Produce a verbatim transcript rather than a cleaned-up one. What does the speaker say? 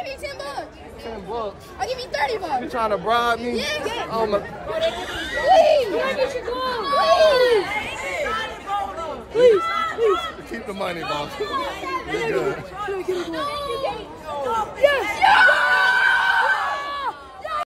give you ten bucks. Ten bucks. I'll give you thirty bucks. You trying to bribe me? Yeah, yeah. Oh my. Please. Please. Please. Please. Keep the money, boss. You're good. Yes.